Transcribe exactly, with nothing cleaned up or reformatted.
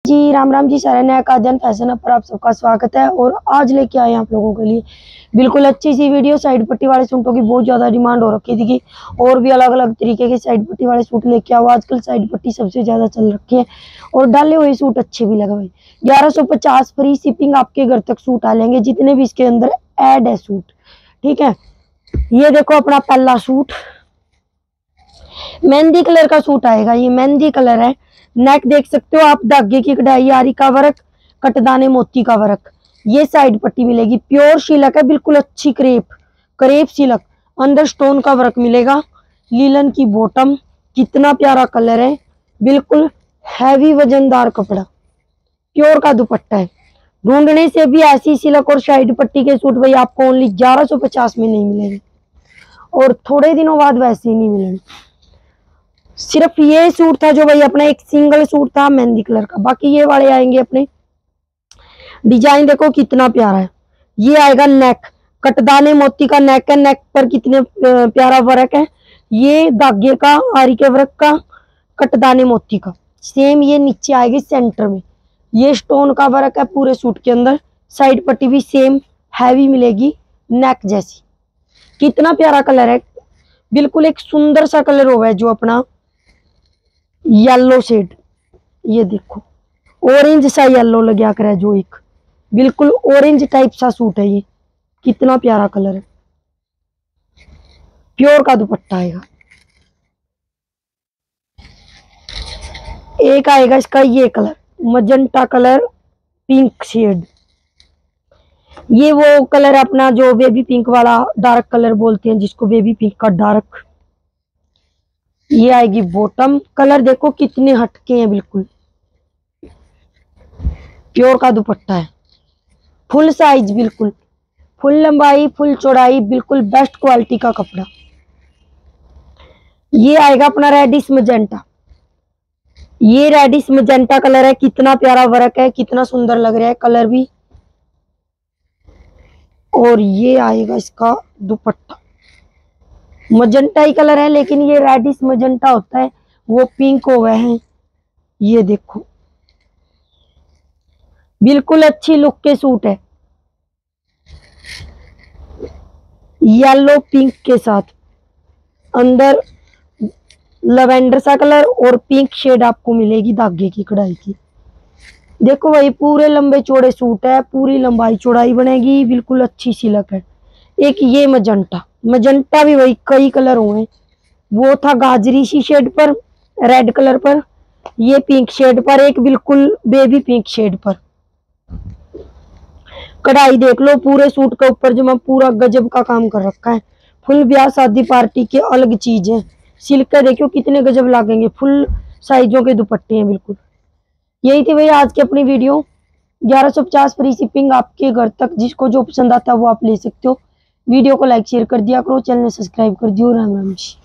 जी राम राम जी, सारे नया काजन फैशन पर आप सबका स्वागत है। और आज लेके आए हैं आप लोगों के लिए बिल्कुल अच्छी सी वीडियो। साइड पट्टी वाले सूटों की बहुत ज़्यादा डिमांड हो रखी थी कि और भी अलग अलग तरीके के साइड पट्टी वाले सूट लेके आओ। आजकल साइड पट्टी सबसे ज़्यादा चल रखी है और डाले हुए सूट अच्छे भी लगे हुए। ग्यारह सौ पचास फ्री शिपिंग, आपके घर तक सूट आ लेंगे जितने भी इसके अंदर ऐड है सूट। ठीक है, ये देखो अपना पहला सूट मेहंदी कलर का सूट आएगा। ये मेहंदी कलर है। नेक देख सकते हो आप, धागे की कढ़ाई, आरी का वर्क, कटदाने मोती का वर्क। ये साइड पट्टी मिलेगी, प्योर सिल्क है, बिल्कुल अच्छी क्रेप क्रेप सिल्क। अंदर स्टोन का वर्क मिलेगा। लीलन की बॉटम, कितना प्यारा कलर है, बिल्कुल हैवी वजनदार कपड़ा। प्योर का दुपट्टा है। ढूंढने से भी ऐसी सिल्क और साइड पट्टी के सूट भाई आपको ओनली ग्यारह सौ पचास में नहीं मिलेंगे और थोड़े दिनों बाद वैसे ही नहीं मिलेंगे। सिर्फ ये सूट था जो भाई अपना एक सिंगल सूट था मेहंदी कलर का। बाकी ये वाले आएंगे अपने। डिजाइन देखो कितना प्यारा है। ये आएगा नेक, कटदाने मोती का नेक है। नेक पर कितने प्यारा वर्क है। ये धागे का, आरी के वर्क का, कटदाने मोती का। सेम ये नीचे आएगी सेंटर में। ये स्टोन का वर्क है पूरे सूट के अंदर। साइड पट्टी भी सेम हैवी मिलेगी, नेक जैसी। कितना प्यारा कलर है, बिल्कुल एक सुंदर सा कलर हुआ है जो अपना येलो शेड। ये देखो ऑरेंज सा येलो लग गया कर, जो एक बिल्कुल ऑरेंज टाइप सा सूट है। ये कितना प्यारा कलर है। प्योर का दुपट्टा आएगा। एक आएगा इसका ये colour, magenta colour, pink shade. ये वो कलर अपना जो बेबी पिंक वाला डार्क कलर बोलते हैं, जिसको बेबी पिंक का डार्क। ये आएगी बॉटम। कलर देखो कितने हटके हैं, बिल्कुल प्योर का दुपट्टा है। फुल साइज, बिल्कुल फुल लंबाई, फुल चौड़ाई, बिल्कुल बेस्ट क्वालिटी का कपड़ा। ये आएगा अपना रेडिश मजेंटा। ये रेडिश मजेंटा कलर है। कितना प्यारा वर्क है, कितना सुंदर लग रहा है कलर भी। और ये आएगा इसका दुपट्टा। मजेंटा ही कलर है लेकिन ये रेडिश मजेंटा होता है, वो पिंक हो गए हैं। ये देखो बिल्कुल अच्छी लुक के सूट है, येलो पिंक के साथ। अंदर लवेंडर सा कलर और पिंक शेड आपको मिलेगी धागे की कढ़ाई की। देखो भाई पूरे लंबे चौड़े सूट है, पूरी लंबाई चौड़ाई बनेगी, बिल्कुल अच्छी सिल्क है। एक ये मजेंटा, मजेंटा भी वही कई कलर हुए। वो था गाजरी सी शेड पर, रेड कलर पर, ये पिंक शेड पर, एक बिल्कुल बेबी पिंक शेड पर। कढ़ाई देख लो पूरे सूट के ऊपर, जो मैं पूरा गजब का काम कर रखा है। फुल ब्याह शादी पार्टी के अलग चीज है। सिल्क का देखो कितने गजब लगेंगे। फुल साइजों के दुपट्टे हैं बिल्कुल। यही थी भाई आज की अपनी वीडियो। ग्यारह सौ पचास फ्री शिपिंग आपके घर तक। जिसको जो पसंद आता है वो आप ले सकते हो। वीडियो को लाइक शेयर कर दिया करो, चैनल सब्सक्राइब कर दियो। राम राम जी।